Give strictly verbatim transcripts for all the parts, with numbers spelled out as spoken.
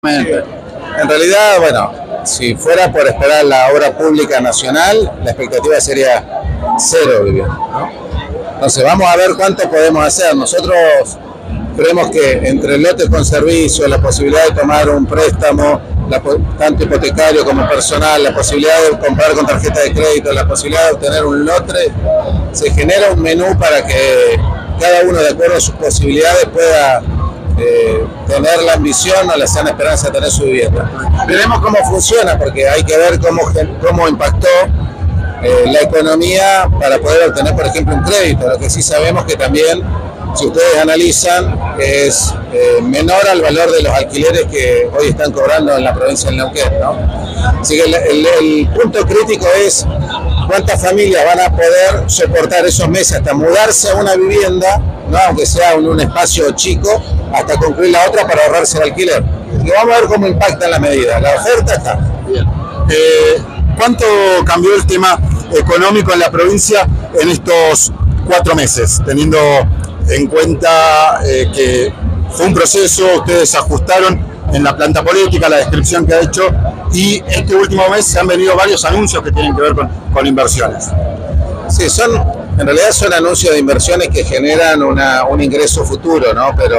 En realidad, bueno, si fuera por esperar la obra pública nacional, la expectativa sería cero vivienda, ¿no? Entonces vamos a ver cuánto podemos hacer. Nosotros creemos que entre lotes con servicio, la posibilidad de tomar un préstamo, la, tanto hipotecario como personal, la posibilidad de comprar con tarjeta de crédito, la posibilidad de obtener un lote, se genera un menú para que cada uno, de acuerdo a sus posibilidades, pueda eh, tener la ambición o la sana esperanza de tener su vivienda. Veremos cómo funciona, porque hay que ver cómo, cómo impactó eh, la economía para poder obtener, por ejemplo, un crédito. Lo que sí sabemos que también, si ustedes analizan, es eh, menor al valor de los alquileres que hoy están cobrando en la provincia de Neuquén, ¿no? Así que el, el, el punto crítico es cuántas familias van a poder soportar esos meses hasta mudarse a una vivienda, ¿no? Aunque sea en un espacio chico, hasta concluir la otra para ahorrarse el alquiler. Y vamos a ver cómo impacta la medida. La oferta está. Bien. Eh, ¿Cuánto cambió el tema económico en la provincia en estos cuatro meses, teniendo en cuenta eh, que fue un proceso, ustedes ajustaron en la planta política, la descripción que ha hecho, y este último mes se han venido varios anuncios que tienen que ver con, con inversiones? Sí, son, en realidad son anuncios de inversiones que generan una, un ingreso futuro, ¿no? Pero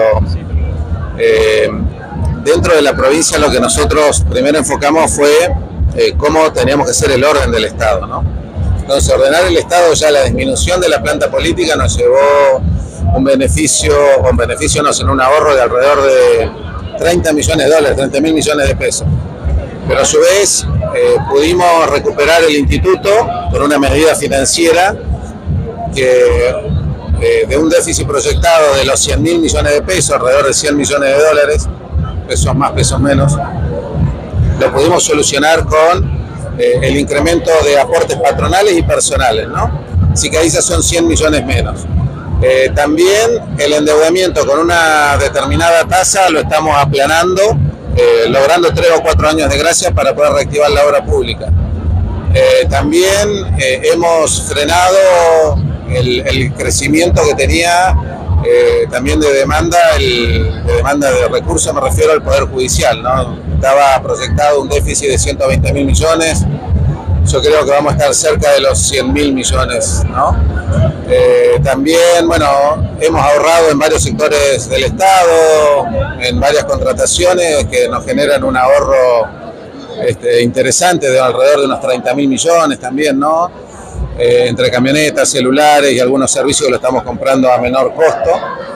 eh, dentro de la provincia lo que nosotros primero enfocamos fue eh, cómo teníamos que ser el orden del Estado, ¿no? Entonces, ordenar el Estado, ya la disminución de la planta política nos llevó un beneficio, o un beneficio no, sino un ahorro de alrededor de treinta millones de dólares, treinta mil millones de pesos. Pero a su vez eh, pudimos recuperar el instituto con una medida financiera que eh, de un déficit proyectado de los cien mil millones de pesos, alrededor de cien millones de dólares, pesos más, pesos menos, lo pudimos solucionar con eh, el incremento de aportes patronales y personales, ¿no? Así que ahí ya son cien millones menos. Eh, también el endeudamiento con una determinada tasa lo estamos aplanando, eh, logrando tres o cuatro años de gracia para poder reactivar la obra pública. Eh, también eh, hemos frenado el, el crecimiento que tenía eh, también de demanda, el, de demanda de recursos, me refiero al Poder Judicial, ¿no? Estaba proyectado un déficit de ciento veinte mil millones, yo creo que vamos a estar cerca de los cien mil millones, ¿no? Eh, también, bueno, hemos ahorrado en varios sectores del Estado, en varias contrataciones que nos generan un ahorro este, interesante de alrededor de unos treinta mil millones también, ¿no? Eh, entre camionetas, celulares y algunos servicios que lo estamos comprando a menor costo.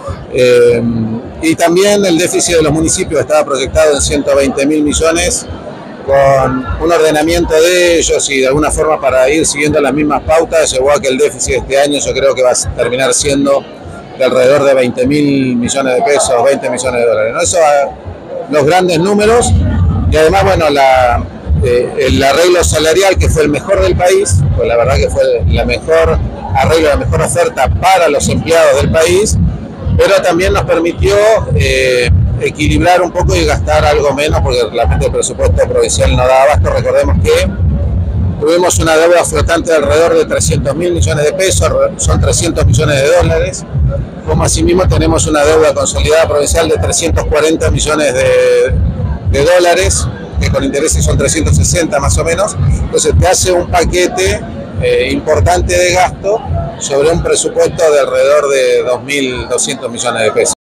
Eh, y también el déficit de los municipios estaba proyectado en ciento veinte mil millones, con un ordenamiento de ellos y de alguna forma para ir siguiendo las mismas pautas, llevó a que el déficit de este año yo creo que va a terminar siendo de alrededor de veinte mil millones de pesos, veinte millones de dólares, ¿no? Eso a los grandes números. Y además, bueno, la, eh, el arreglo salarial, que fue el mejor del país, pues la verdad que fue la mejor arreglo, la mejor oferta para los empleados del país, pero también nos permitió eh, equilibrar un poco y gastar algo menos, porque realmente el presupuesto provincial no da abasto. Recordemos que tuvimos una deuda flotante de alrededor de trescientos mil millones de pesos, son trescientos millones de dólares, como asimismo tenemos una deuda consolidada provincial de trescientos cuarenta millones de, de dólares, que con intereses son trescientos sesenta más o menos. Entonces te hace un paquete eh, importante de gasto sobre un presupuesto de alrededor de dos mil doscientos millones de pesos.